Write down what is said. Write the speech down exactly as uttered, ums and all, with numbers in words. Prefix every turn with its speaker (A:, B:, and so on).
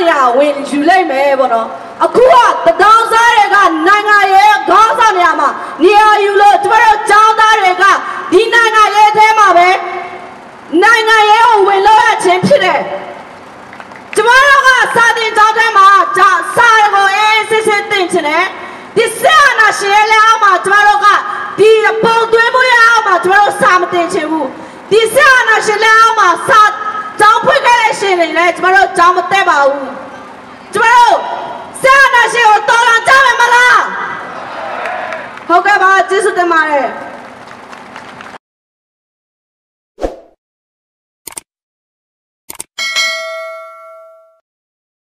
A: နေရဝင်ယူလိုက်မယ်ပေါ့နော်အခုကတဒေါင်းစားတွေကနိုင်ငံရဲ့ခေါင်းဆောင်နေရာမှာနေရာယူလို့ကျမတို့ចောင်းသားတွေကဒီနိုင်ငံရဲ့အဲမှာပဲနိုင်ငံရဲ့ကိုဝင်လို့ရခြင်းဖြစ်တယ်ကျမတို့ကစာတင်ကျောင်းထဲမှာစာကိုအေးစစ်စစ်တင်ချင်တယ်ဒီစာနာရှယ်လဲအောင်မှာကျမတို့ကဒီပုံသွင်းမှုရအောင်မှာကျမတို့စာမတင်ချင်ဘူးဒီစာနာရှယ်လဲအောင်မှာစာကျောင်းဖွင့်ခဲ့တဲ့ရှင်တွေလည်းကျမတို့ကျောင်းမတက်ပါဘူးကျမတို့စာနာရှယ်ကိုတော်တော်ကြားမယ်မလားဟုတ်ကဲ့ပါကျေးဇူးတင်ပါတယ်